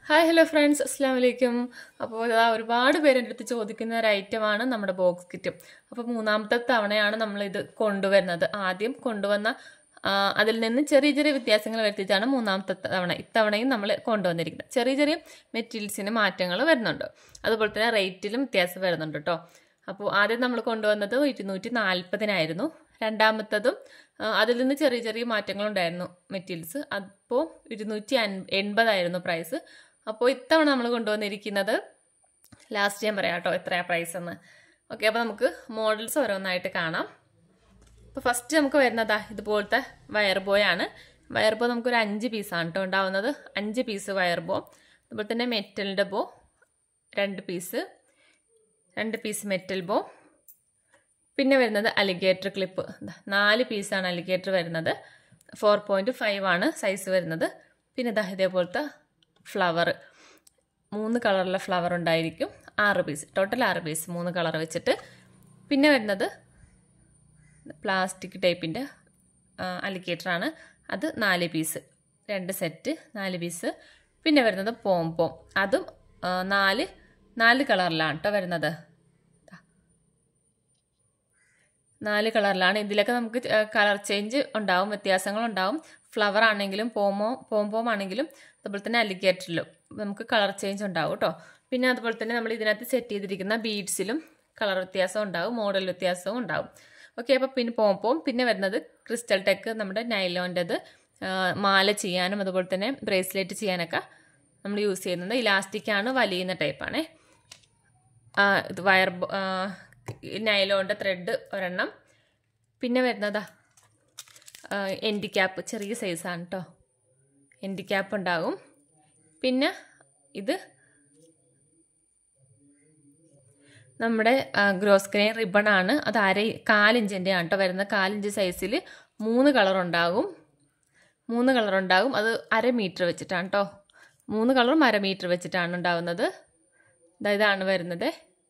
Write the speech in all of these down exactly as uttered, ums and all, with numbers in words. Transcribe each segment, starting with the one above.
Hi hello friends, അസ്സാം വലൈക്കും. അപ്പോൾ ആ ഒരുപാട് പേരെൻ്റെ അടുത്ത് ചോദിക്കുന്ന ഒരു ഐറ്റമാണ് നമ്മുടെ ബോക്സ് കിറ്റ്. അപ്പോൾ മൂന്നാമത്തെ തവണയാണ് നമ്മളിത് കൊണ്ടുവരുന്നത്. ആദ്യം കൊണ്ടുവന്ന അതിൽ നിന്ന് ചെറിയ ചെറിയ വ്യത്യാസങ്ങൾ വരുത്തിയിട്ടാണ് മൂന്നാമത്തെ തവണ ഇത്തവണയും നമ്മൾ കൊണ്ടുവന്നിരിക്കുന്നത്. ചെറിയ ചെറിയ മെറ്റീരിയൽസിന് മാറ്റങ്ങൾ വരുന്നുണ്ട്, അതുപോലെ തന്നെ റേറ്റിലും വ്യത്യാസം വരുന്നുണ്ട് കേട്ടോ. അപ്പോൾ ആദ്യം നമ്മൾ കൊണ്ടുവന്നത് ഇരുന്നൂറ്റി നാൽപ്പതിനായിരുന്നു. രണ്ടാമത്തതും അതിൽ നിന്ന് ചെറിയ ചെറിയ മാറ്റങ്ങളുണ്ടായിരുന്നു മെറ്റീരിയൽസ്. അപ്പോൾ ഇരുന്നൂറ്റി അൻ എൺപതായിരുന്നു പ്രൈസ്. അപ്പോൾ ഇത്തവണ നമ്മൾ കൊണ്ടുവന്നിരിക്കുന്നത് ലാസ്റ്റ് ഞാൻ പറയാം കേട്ടോ എത്രയാണ് പ്രൈസ് എന്ന്. ഓക്കെ, അപ്പോൾ നമുക്ക് മോഡൽസ് ഓരോന്നായിട്ട് കാണാം. അപ്പോൾ ഫസ്റ്റ് നമുക്ക് വരുന്നതാ ഇതുപോലത്തെ വയർ ബോയാണ്. വയർ ബോ നമുക്കൊരു അഞ്ച് പീസാണ് കേട്ടോ ഉണ്ടാവുന്നത്. അഞ്ച് പീസ് വയർ ബോ. അതുപോലെ തന്നെ മെറ്റലിൻ്റെ ബോ രണ്ട് പീസ്, രണ്ട് പീസ് മെറ്റൽ ബോ. പിന്നെ വരുന്നത് അലിഗേറ്റർ ക്ലിപ്പ്, നാല് പീസാണ് അലിഗേറ്റർ വരുന്നത്. ഫോർ പോയിൻറ്റ് ഫൈവ് ആണ് സൈസ് വരുന്നത്. പിന്നെ ഇതാ ഇതേപോലത്തെ ഫ്ലവർ, മൂന്ന് കളറിലെ ഫ്ലവർ ഉണ്ടായിരിക്കും. ആറ് പീസ്, ടോട്ടൽ ആറ് പീസ്, മൂന്ന് കളർ വെച്ചിട്ട്. പിന്നെ വരുന്നത് പ്ലാസ്റ്റിക് ടൈപ്പിൻ്റെ അലിഗേറ്ററാണ്, അത് നാല് പീസ്, രണ്ട് സെറ്റ് നാല് പീസ്. പിന്നെ വരുന്നത് പോം പോം, അതും നാല് നാല് കളറിലാണ് കേട്ടോ വരുന്നത്. നാല് കളറിലാണ്. ഇതിലൊക്കെ നമുക്ക് കളർ ചേഞ്ച് ഉണ്ടാവും, വ്യത്യാസങ്ങളുണ്ടാവും. ഫ്ലവർ ആണെങ്കിലും പോമോ പോംപോം ആണെങ്കിലും അതുപോലെ തന്നെ അലിഗേറ്ററിലും നമുക്ക് കളർ ചേഞ്ച് ഉണ്ടാവും കേട്ടോ. പിന്നെ അതുപോലെ തന്നെ നമ്മൾ ഇതിനകത്ത് സെറ്റ് ചെയ്തിരിക്കുന്ന ബീഡ്സിലും കളർ വ്യത്യാസം ഉണ്ടാവും, മോഡൽ വ്യത്യാസവും ഉണ്ടാവും. ഓക്കെ, അപ്പോൾ പിന്നെ പോംപോം. പിന്നെ വരുന്നത് ക്രിസ്റ്റൽ ടെക്ക്, നമ്മുടെ നൈലോൻ്റെത്, മാല ചെയ്യാനും അതുപോലെ തന്നെ ബ്രേസ്ലെറ്റ് ചെയ്യാനൊക്കെ നമ്മൾ യൂസ് ചെയ്യുന്നത്. ഇലാസ്റ്റിക്കാണ്, വലിയുന്ന ടൈപ്പാണേ. ഇത് വയർ നൈലോണിൻ്റെ ത്രെഡ് ഒരെണ്ണം. പിന്നെ വരുന്നതാ എൻഡി ക്യാപ്പ്, ചെറിയ സൈസാണ് കേട്ടോ, എൻഡി ക്യാപ്പ് ഉണ്ടാകും. പിന്നെ ഇത് നമ്മുടെ ഗ്രോസ്ക്രെയിൻ റിബൺ ആണ്, അത് അര കാലിഞ്ചിൻ്റെ ആണ് കേട്ടോ വരുന്നത്. കാലിഞ്ച് സൈസിൽ മൂന്ന് കളർ ഉണ്ടാകും, മൂന്ന് കളർ ഉണ്ടാകും. അത് അര മീറ്റർ വെച്ചിട്ടാണ് കേട്ടോ, മൂന്ന് കളറും അര മീറ്റർ വെച്ചിട്ടാണ് ഉണ്ടാകുന്നത്. ഇതാണ് വരുന്നത്,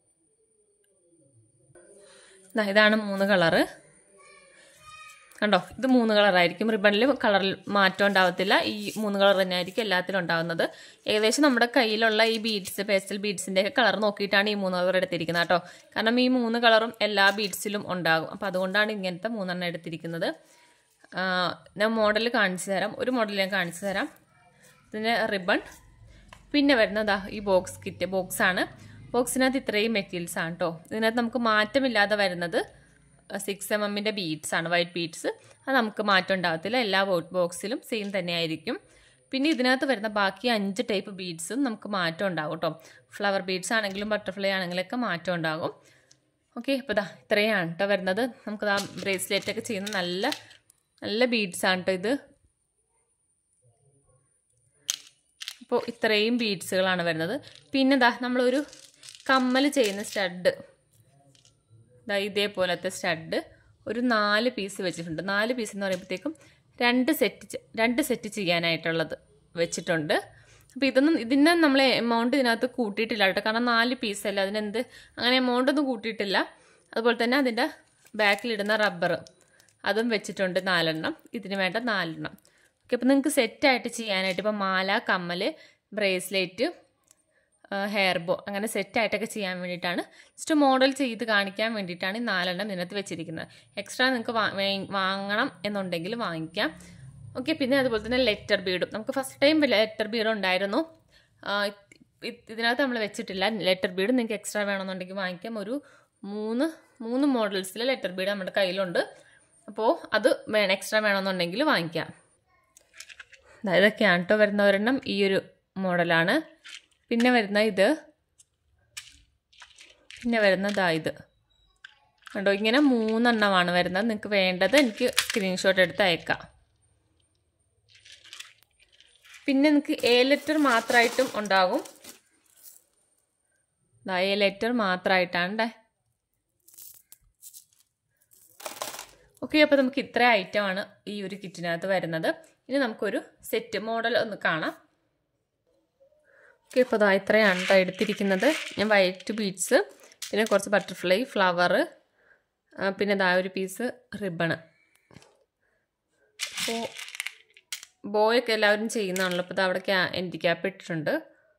ഇതാണ് മൂന്ന് കളറ് കണ്ടോ. ഇത് മൂന്ന് കളറായിരിക്കും. റിബണിൽ കളറിൽ മാറ്റം ഉണ്ടാവത്തില്ല, ഈ മൂന്ന് കളർ തന്നെ ആയിരിക്കും എല്ലാത്തിലും ഉണ്ടാകുന്നത്. ഏകദേശം നമ്മുടെ കയ്യിലുള്ള ഈ ബീഡ്സ്, പേസ്റ്റൽ ബീഡ്സിൻ്റെയൊക്കെ കളർ നോക്കിയിട്ടാണ് ഈ മൂന്ന് കളർ എടുത്തിരിക്കുന്നത് കേട്ടോ. കാരണം ഈ മൂന്ന് കളറും എല്ലാ ബീഡ്സിലും ഉണ്ടാകും, അപ്പോൾ അതുകൊണ്ടാണ് ഇങ്ങനത്തെ മൂന്നെണ്ണം എടുത്തിരിക്കുന്നത്. ഞാൻ മോഡൽ കാണിച്ചു തരാം, ഒരു മോഡൽ ഞാൻ കാണിച്ചു തരാം. ഇതിൻ്റെ റിബൺ. പിന്നെ വരുന്നതാ ഈ ബോക്സ് കിറ്റ്, ബോക്സാണ്. ബോക്സിനകത്ത് ഇത്രയും മെറ്റീരിയൽസ് ആണ് കേട്ടോ. ഇതിനകത്ത് നമുക്ക് മാറ്റമില്ലാതെ വരുന്നത് സിക്സ് എം എമ്മിൻ്റെ ബീഡ്സ് ആണ്, വൈറ്റ് ബീഡ്സ്. അത് നമുക്ക് മാറ്റം ഉണ്ടാകത്തില്ല, എല്ലാ ബോക്സിലും സെയിം തന്നെ ആയിരിക്കും. പിന്നെ ഇതിനകത്ത് വരുന്ന ബാക്കി അഞ്ച് ടൈപ്പ് ബീഡ്സും നമുക്ക് മാറ്റം ഉണ്ടാകും കേട്ടോ. ഫ്ലവർ ബീഡ്സ് ആണെങ്കിലും ബട്ടർഫ്ലൈ ആണെങ്കിലൊക്കെ മാറ്റം ഉണ്ടാകും. ഓക്കെ, അപ്പോൾ ഇതാ ഇത്രയാണ് കേട്ടോ വരുന്നത്. നമുക്കിതാ ബ്രേസ്ലെറ്റൊക്കെ ചെയ്യുന്ന നല്ല നല്ല ബീഡ്സ് ആണ് കേട്ടോ ഇത്. അപ്പോൾ ഇത്രയും ബീഡ്സുകളാണ് വരുന്നത്. പിന്നെ ഇതാ നമ്മളൊരു കമ്മൽ ചെയ്യുന്ന സ്റ്റഡ്, ഇതാ ഇതേപോലത്തെ സ്റ്റഡ് ഒരു നാല് പീസ് വെച്ചിട്ടുണ്ട്. നാല് പീസ് എന്ന് പറയുമ്പോഴത്തേക്കും രണ്ട് സെറ്റ് രണ്ട് സെറ്റ് ചെയ്യാനായിട്ടുള്ളത് വെച്ചിട്ടുണ്ട്. അപ്പോൾ ഇതൊന്നും ഇതിൻ്റെ നമ്മൾ എമൗണ്ട് ഇതിനകത്ത് കൂട്ടിയിട്ടില്ല കേട്ടോ, കാരണം നാല് പീസല്ല, അതിനെന്ത് അങ്ങനെ എമൗണ്ട് ഒന്നും കൂട്ടിയിട്ടില്ല. അതുപോലെ തന്നെ അതിൻ്റെ ബാക്കിലിടുന്ന റബ്ബർ അതും വെച്ചിട്ടുണ്ട് നാലെണ്ണം, ഇതിന് വേണ്ട നാലെണ്ണം. ഓക്കെ, അപ്പോൾ നിങ്ങൾക്ക് സെറ്റായിട്ട് ചെയ്യാനായിട്ട് ഇപ്പോൾ മാല, കമ്മൽ, ബ്രേസ്ലെറ്റ്, ഹെയർ ബോ അങ്ങനെ സെറ്റായിട്ടൊക്കെ ചെയ്യാൻ വേണ്ടിയിട്ടാണ്, ജസ്റ്റ് മോഡൽ ചെയ്ത് കാണിക്കാൻ വേണ്ടിയിട്ടാണ് ഈ നാലെണ്ണം ഇതിനകത്ത് വെച്ചിരിക്കുന്നത്. എക്സ്ട്രാ നിങ്ങൾക്ക് വാങ്ങണം എന്നുണ്ടെങ്കിൽ വാങ്ങിക്കാം. ഓക്കെ, പിന്നെ അതുപോലെ തന്നെ ലെറ്റർ ബീഡും നമുക്ക് ഫസ്റ്റ് ടൈം ലെറ്റർ ബീഡ് ഉണ്ടായിരുന്നു, ഇതിനകത്ത് നമ്മൾ വെച്ചിട്ടില്ല. ലെറ്റർ ബീഡ് നിങ്ങൾക്ക് എക്സ്ട്രാ വേണമെന്നുണ്ടെങ്കിൽ വാങ്ങിക്കാം. ഒരു മൂന്ന് മൂന്ന് മോഡൽസിലെ ലെറ്റർ ബീഡ് നമ്മുടെ കയ്യിലുണ്ട്, അപ്പോൾ അത് വേണം എക്സ്ട്രാ വേണമെന്നുണ്ടെങ്കിൽ വാങ്ങിക്കാം. ഇതൊക്കെയാണ് കേട്ടോ വരുന്ന ഒരെണ്ണം, ഈ ഒരു മോഡലാണ്. പിന്നെ വരുന്ന ഇത്, പിന്നെ വരുന്നതാ ഇത് കണ്ടോ, ഇങ്ങനെ മൂന്നെണ്ണമാണ് വരുന്നത്. നിങ്ങൾക്ക് വേണ്ടത് എനിക്ക് സ്ക്രീൻഷോട്ട് എടുത്ത് അയക്കാം. പിന്നെ നിങ്ങൾക്ക് എ ലെറ്റർ മാത്രമായിട്ടും ഉണ്ടാകും, എ ലെറ്റർ മാത്രമായിട്ടാണ്. ഓക്കെ, അപ്പോൾ നമുക്ക് ഇത്ര ഐറ്റമാണ് ഈ ഒരു കിറ്റിനകത്ത് വരുന്നത്. ഇനി നമുക്കൊരു സെറ്റ് മോഡൽ ഒന്ന് കാണാം. ഓക്കെ, അപ്പോൾ അതാ ഇത്രയാണ് കേട്ടോ എടുത്തിരിക്കുന്നത്. ഞാൻ വൈറ്റ് ബീഡ്സ്, പിന്നെ കുറച്ച് ബട്ടർഫ്ലൈ, ഫ്ലവർ, പിന്നെ ഇതാ ഒരു പീസ് റിബണ്. അപ്പോൾ ബോയൊക്കെ എല്ലാവരും ചെയ്യുന്നതാണല്ലോ. അപ്പോൾ ഇത് അവിടെ ക്യാ എൻഡി ക്യാപ്പ് ഇട്ടിട്ടുണ്ട്.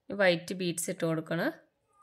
വൈറ്റ് ബീഡ്സ് ഇട്ട് കൊടുക്കണം.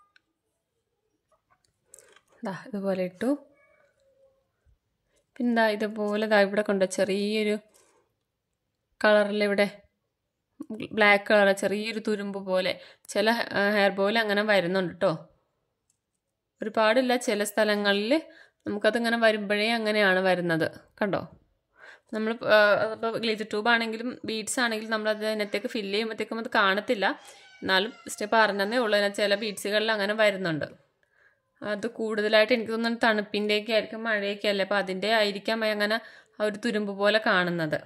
ദാ ഇതുപോലെ ഇട്ടു. പിന്നെ ദാ ഇതുപോലെ ദാ ഇവിടെ കൊണ്ട് ചെറിയൊരു കളറിൽ ഇവിടെ ബ്ലാക്ക് കളർ ചെറിയൊരു തുരുമ്പ് പോലെ ചില ഹെയർ പോലെ അങ്ങനെ വരുന്നുണ്ട് കേട്ടോ. ഒരുപാടില്ല, ചില സ്ഥലങ്ങളിൽ നമുക്കതിങ്ങനെ വരുമ്പോഴേ അങ്ങനെയാണ് വരുന്നത്. കണ്ടോ, നമ്മൾ ഇപ്പോൾ ഗ്ലിറ്റർ ട്യൂബ് ആണെങ്കിലും ബീഡ്സ് ആണെങ്കിലും നമ്മളത് അതിനകത്തേക്ക് ഫില്ല് ചെയ്യുമ്പോഴത്തേക്കും അത് കാണത്തില്ല. എന്നാലും ജസ്റ്റ് പറഞ്ഞതേ ഉള്ളൂ, ചില ബീഡ്സുകളിൽ അങ്ങനെ വരുന്നുണ്ട്. അത് കൂടുതലായിട്ട് എനിക്ക് തോന്നുന്നു തണുപ്പിൻ്റെയൊക്കെ ആയിരിക്കും, മഴയൊക്കെ അല്ലേ, അപ്പോൾ അതിൻ്റെ ആയിരിക്കാം അങ്ങനെ ആ ഒരു തുരുമ്പ് പോലെ കാണുന്നത്.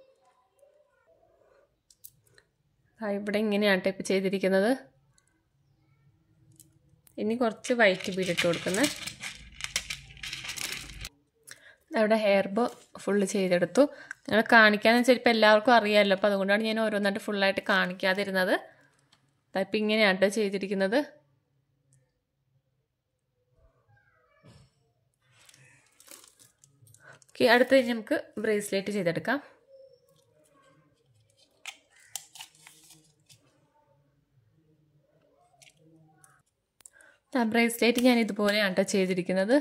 ഇവിടെ ഇങ്ങനെയാണ് ടൈപ്പ് ചെയ്തിരിക്കുന്നത്. ഇനി കുറച്ച് വൈറ്റ് ബീഡ് ഇട്ട് കൊടുക്കുന്നത്. അവിടെ ഹെയർ ബോ ഫുള്ള് ചെയ്തെടുത്തു. നിങ്ങൾ കാണിക്കാന്ന് വെച്ചാൽ ഇപ്പോൾ എല്ലാവർക്കും അറിയാമല്ലോ, അപ്പോൾ അതുകൊണ്ടാണ് ഞാൻ ഓരോന്നായിട്ട് ഫുള്ളായിട്ട് കാണിക്കാതിരുന്നത്. ഇപ്പം ഇങ്ങനെയാണ് കേട്ടോ ചെയ്തിരിക്കുന്നത്. ഓക്കെ, അടുത്ത നമുക്ക് ബ്രേസ്ലെറ്റ് ചെയ്തെടുക്കാം. ബ്രേസ്ലെറ്റ് ഞാൻ ഇതുപോലെയാണ് കേട്ടോ ചെയ്തിരിക്കുന്നത്.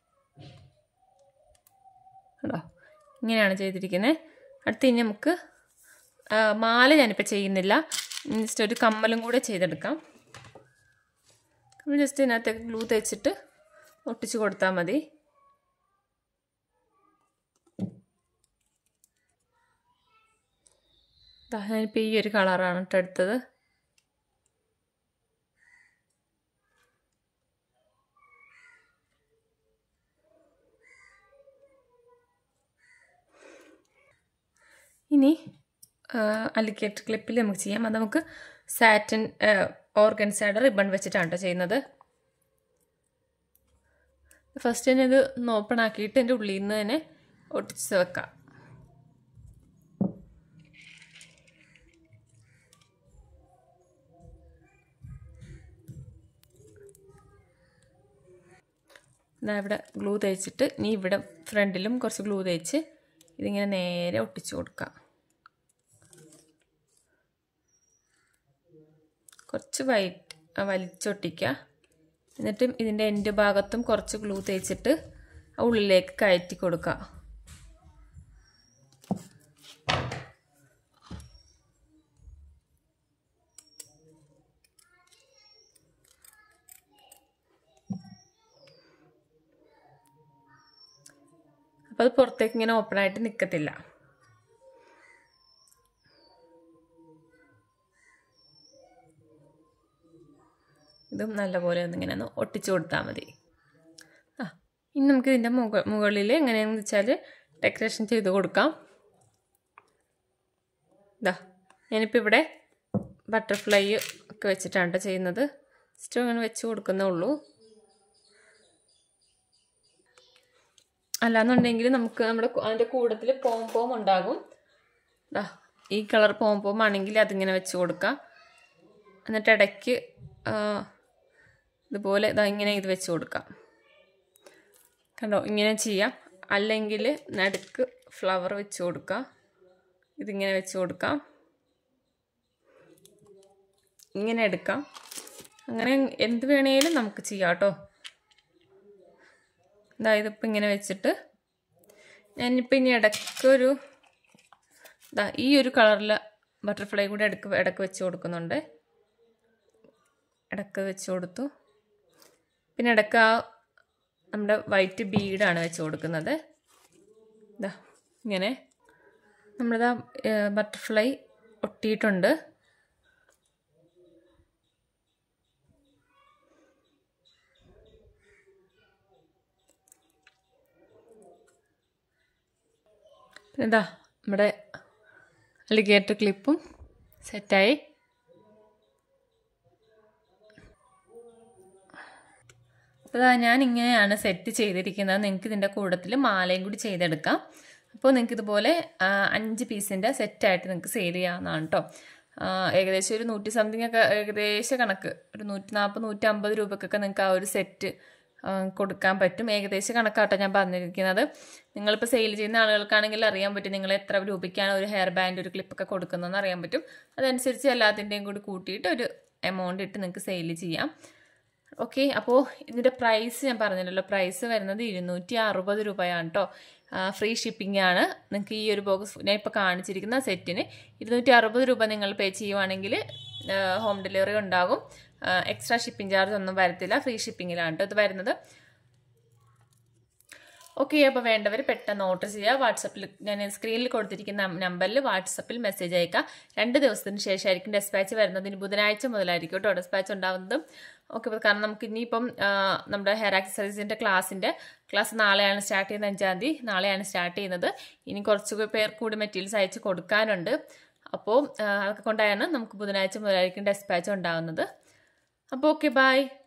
കേട്ടോ, ഇങ്ങനെയാണ് ചെയ്തിരിക്കുന്നത്. അടുത്ത് ഇനി നമുക്ക് മാല ഞാനിപ്പോൾ ചെയ്യുന്നില്ല, ജസ്റ്റ് ഒരു കമ്മലും കൂടെ ചെയ്തെടുക്കാം. നമ്മൾ ജസ്റ്റ് ഇതിനകത്തേക്ക് ഗ്ലൂ തേച്ചിട്ട് ഒട്ടിച്ച് കൊടുത്താൽ മതി. ഞാനിപ്പോൾ ഈ ഒരു കളറാണ് കേട്ടോ എടുത്തത്. ഇനി അലിഗേറ്റർ ക്ലിപ്പിൽ നമുക്ക് ചെയ്യാം. അത് നമുക്ക് സാറ്റിൻ ഓർഗൻസയുടെ റിബൺ വെച്ചിട്ടാണ് കേട്ടോ ചെയ്യുന്നത്. ഫസ്റ്റ് തന്നെ ഇത് ഓപ്പൺ ആക്കിയിട്ട് എൻ്റെ ഉള്ളിൽ നിന്ന് തന്നെ ഒട്ടിച്ച് വെക്കാം. ഇതാ ഇവിടെ ഗ്ലൂ തേച്ചിട്ട് ഇനി ഇവിടെ ഫ്രണ്ടിലും കുറച്ച് ഗ്ലൂ തേച്ച് ഇതിങ്ങനെ നേരെ ഒട്ടിച്ചു കൊടുക്കാം. കുറച്ച് വൈറ്റ് വലിച്ചൊട്ടിക്കുക. എന്നിട്ട് ഇതിൻ്റെ എൻഡ് ഭാഗത്തും കുറച്ച് ഗ്ലൂ തേച്ചിട്ട് ഉള്ളിലേക്ക് കയറ്റി കൊടുക്കുക. അപ്പോൾ അത് പുറത്തേക്ക് ഇങ്ങനെ ഓപ്പണായിട്ട് നിൽക്കത്തില്ല. ഇതും നല്ലപോലെ ഒന്നിങ്ങനെ ഒന്ന് ഒട്ടിച്ചു കൊടുത്താൽ മതി. ആ ഇനി നമുക്ക് ഇതിൻ്റെ മുക മുകളിൽ എങ്ങനെയാണെന്ന് വെച്ചാൽ ഡെക്കറേഷൻ ചെയ്ത് കൊടുക്കാം. ഇതാ ഞാനിപ്പോൾ ഇവിടെ ബട്ടർഫ്ലൈ ഒക്കെ വെച്ചിട്ടാണ് ചെയ്യുന്നത്. ജസ്റ്റ് അങ്ങനെ വെച്ച് കൊടുക്കുന്നേ ഉള്ളൂ. അല്ലാന്നുണ്ടെങ്കിൽ നമുക്ക് നമ്മുടെ അതിൻ്റെ കൂടത്തിൽ പോം പോം ഉണ്ടാകും. ദാ ഈ കളർ പോം പോം ആണെങ്കിൽ അതിങ്ങനെ വെച്ച് കൊടുക്കാം. എന്നിട്ട് ഇടയ്ക്ക് ഇതുപോലെ ഇതാ ഇങ്ങനെ ഇത് വെച്ച് കൊടുക്കാം. കണ്ടോ, ഇങ്ങനെ ചെയ്യാം. അല്ലെങ്കിൽ നടുക്ക് ഫ്ലവർ വെച്ച് കൊടുക്കാം. ഇതിങ്ങനെ വെച്ച് കൊടുക്കാം. ഇങ്ങനെ എടുക്കാം. അങ്ങനെ എന്ത് വേണേലും നമുക്ക് ചെയ്യാം കേട്ടോ. അതായത് ഇപ്പം ഇങ്ങനെ വെച്ചിട്ട് ഞാനിപ്പോൾ ഇനി ഇടയ്ക്കൊരു ഇതാ ഈ ഒരു കളറിൽ ബട്ടർഫ്ലൈ കൂടെ ഇടയ്ക്ക് ഇടയ്ക്ക് വെച്ച് കൊടുക്കുന്നുണ്ട്. ഇടയ്ക്ക് വെച്ച് കൊടുത്തു. പിന്നെ ഇടയ്ക്ക് ആ നമ്മുടെ വൈറ്റ് ബീഡാണ് വെച്ച് കൊടുക്കുന്നത്. ഇതാ ഇങ്ങനെ നമ്മളിതാ ബട്ടർഫ്ലൈ ഒട്ടിയിട്ടുണ്ട്. ഇതാ നമ്മുടെ അലിഗേറ്റർ ക്ലിപ്പും സെറ്റായി. അതാ ഞാൻ ഇങ്ങനെയാണ് സെറ്റ് ചെയ്തിരിക്കുന്നത്. നിങ്ങൾക്ക് ഇതിൻ്റെ കൂട്ടത്തിൽ മാലയും കൂടി ചെയ്തെടുക്കാം. അപ്പോൾ നിങ്ങൾക്ക് ഇതുപോലെ അഞ്ച് പീസിൻ്റെ സെറ്റായിട്ട് നിങ്ങൾക്ക് സെയിൽ ചെയ്യാവുന്നതാണ് കേട്ടോ. ഏകദേശം ഒരു നൂറ്റി സംതിങ് ഒക്കെ ഏകദേശം കണക്ക് ഒരു നൂറ്റി നാൽപ്പത് നൂറ്റി അമ്പത് രൂപക്കൊക്കെ നിങ്ങൾക്ക് ആ ഒരു സെറ്റ് കൊടുക്കാൻ പറ്റും. ഏകദേശം കണക്കാട്ടോ ഞാൻ പറഞ്ഞിരിക്കുന്നത്. നിങ്ങളിപ്പോൾ സെയിൽ ചെയ്യുന്ന ആളുകൾക്കാണെങ്കിൽ അറിയാൻ പറ്റും നിങ്ങൾ എത്ര രൂപയ്ക്കാണ് ഒരു ഹെയർ ബാൻഡ് ഒരു ക്ലിപ്പൊക്കെ കൊടുക്കുന്നതെന്ന് അറിയാൻ പറ്റും. അതനുസരിച്ച് എല്ലാത്തിൻ്റെയും കൂടി കൂട്ടിയിട്ട് ഒരു എമൗണ്ട് ഇട്ട് നിങ്ങൾക്ക് സെയിൽ ചെയ്യാം. ഓക്കെ, അപ്പോൾ ഇതിൻ്റെ പ്രൈസ് ഞാൻ പറഞ്ഞല്ലോ, പ്രൈസ് വരുന്നത് ഇരുന്നൂറ്റി അറുപത് രൂപയാണ് കേട്ടോ. ഫ്രീ ഷിപ്പിംഗ് ആണ്. നിങ്ങൾക്ക് ഈ ഒരു ബോക്സ് ഞാൻ ഇപ്പോൾ കാണിച്ചിരിക്കുന്ന സെറ്റിന് ഇരുന്നൂറ്റി അറുപത് രൂപ നിങ്ങൾ പേ ചെയ്യുവാണെങ്കിൽ ഹോം ഡെലിവറി ഉണ്ടാകും. എക്സ്ട്രാ ഷിപ്പിംഗ് ചാർജ് ഒന്നും വരത്തില്ല. ഫ്രീ ഷിപ്പിങ്ങിലാണ് കേട്ടോ ഇത് വരുന്നത്. ഓക്കെ, അപ്പോൾ വേണ്ടവർ പെട്ടെന്ന് ഓർഡർ ചെയ്യുക. വാട്സപ്പിൽ ഞാൻ സ്ക്രീനിൽ കൊടുത്തിരിക്കുന്ന നമ്പറിൽ വാട്സപ്പിൽ മെസ്സേജ് അയക്കുക. രണ്ട് ദിവസത്തിന് ശേഷമായിരിക്കും ഡെസ്പാച്ച് വരുന്നത്. ഇനി ബുധനാഴ്ച മുതലായിരിക്കും കേട്ടോ ഡെസ്പാച്ച് ഉണ്ടാകുന്നത്. ഓക്കെ, കാരണം നമുക്ക് ഇനിയിപ്പം നമ്മുടെ ഹെയർ ആക്സസറീസിൻ്റെ ക്ലാസ്സിൻ്റെ ക്ലാസ് നാളെയാണ് സ്റ്റാർട്ട് ചെയ്യുന്നത്. അഞ്ചാം തീയതി നാളെയാണ് സ്റ്റാർട്ട് ചെയ്യുന്നത്. ഇനി കുറച്ച് പേർ കൂടി മെറ്റീരിയൽസ് അയച്ച് കൊടുക്കാനുണ്ട്. അപ്പോൾ അതൊക്കെ കൊണ്ടാണ് നമുക്ക് ബുധനാഴ്ച മുതലായിരിക്കും ഡെസ്പാച്ച് ഉണ്ടാകുന്നത്. അപ്പോൾ ഓക്കെ, ബൈ.